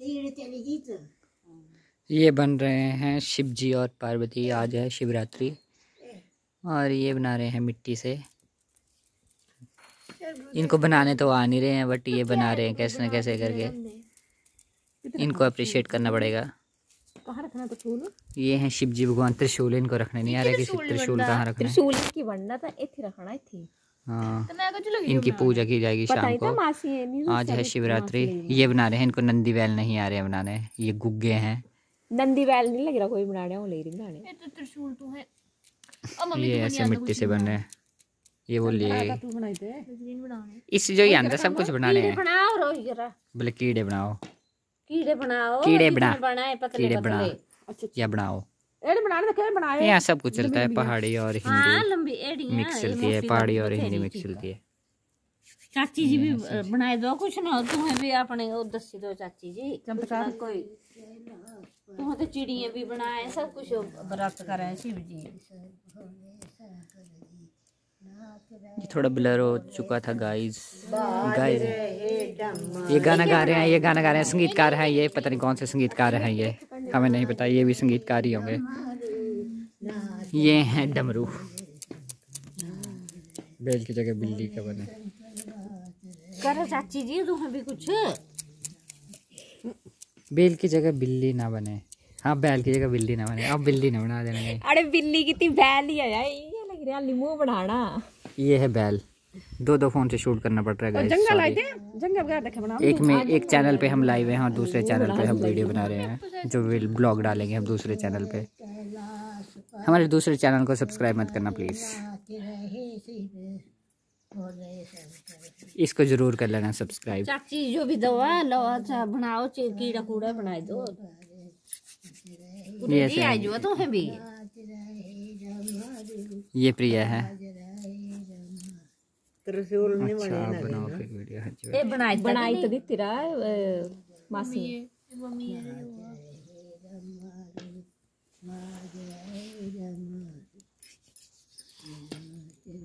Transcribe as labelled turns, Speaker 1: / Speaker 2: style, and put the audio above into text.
Speaker 1: ये बन रहे हैं शिव जी और पार्वती। आज है शिवरात्रि और ये बना रहे हैं मिट्टी से। इनको बनाने तो आ नहीं रहे हैं, बट ये बना रहे हैं कैसे न कैसे करके। इनको अप्रिशिएट करना पड़ेगा।
Speaker 2: कहाँ रखना त्रिशूल?
Speaker 1: ये हैं शिव जी भगवान। त्रिशूल इनको रखने नहीं आ रहा, किसी त्रिशूल कहाँ रखना है?
Speaker 2: त्रिशूल की बनना था, इथे रखना थी।
Speaker 1: हाँ, इनकी पूजा की जाएगी शाम को। आज है शिवरात्रि। ये बना रहे हैं, इनको नंदी बैल नहीं आ रहे हैं बनाने। ये गुग्गे हैं।
Speaker 2: नंदी बैल नहीं लग रहा कोई बनाने, वो ले रही बनाने। ये तो त्रिशूल तो है।
Speaker 1: ये ऐसे मिट्टी से बन रहे हैं। ये बोलिए इस जो ये सब कुछ बनाने हैं। बोले कीड़े बनाओ,
Speaker 2: कीड़े बनाओ,
Speaker 1: कीड़े बना,
Speaker 2: कीड़े बना
Speaker 1: या बनाओ।
Speaker 2: एड़ बनाने तो क्या बनाए?
Speaker 1: यहाँ सब कुछ चलता है, पहाड़ी और हिंदी
Speaker 2: लंबी एड़ियां
Speaker 1: मिक्स चलती है, पहाड़ी और हिंदी मिक्स चलती है।
Speaker 2: चाची जी भी बनाए दो कुछ ना, तुम्हें भी अपने वो दसी दो चाची जी। चमत्कार कोई तुम्हें तो चिड़ियां भी बनाए, सब कुछ व्रत करे शिव जी।
Speaker 1: थोड़ा ब्लर हो चुका था गाइस। ये गाना गा रहे हैं, ये गाना गा रहे हैं, संगीतकार हैं ये। पता नहीं कौन से संगीतकार हैं ये, हमें नहीं पता। ये भी संगीतकार ही होंगे। ये हैं डमरू। बैल की जगह बिल्ली का बने।
Speaker 2: करो चाची जी तुम्हें भी कुछ।
Speaker 1: बैल की जगह बिल्ली ना बने। हाँ, बैल की जगह बिल्ली ना बने। अब बिल्ली ना बना देना।
Speaker 2: अरे बिल्ली कितनी बैल ही है यार, ये लग रहा है मुंह बनाना।
Speaker 1: ये है बैल। दो फोन से शूट करना पड़ रहा है। एक चैनल पे हम लाइव हैं और दूसरे चैनल पे हम वीडियो बना रहे हैं, जो ब्लॉग डालेंगे हम दूसरे चैनल पे। हमारे दूसरे चैनल को सब्सक्राइब मत करना प्लीज। इसको जरूर कर लेना सब्सक्राइब।
Speaker 2: चाची जो भी दवा लो अच्छा बनाओ, कीड़ा कूड़ा बनाए दो। ये आई जो तो है भी।
Speaker 1: ये प्रिया है।
Speaker 2: त्रिशूल नहीं
Speaker 1: अच्छा,
Speaker 2: बने
Speaker 1: बनाओ फिर वीडियो।
Speaker 2: बनाई तो दी तेरा मासी।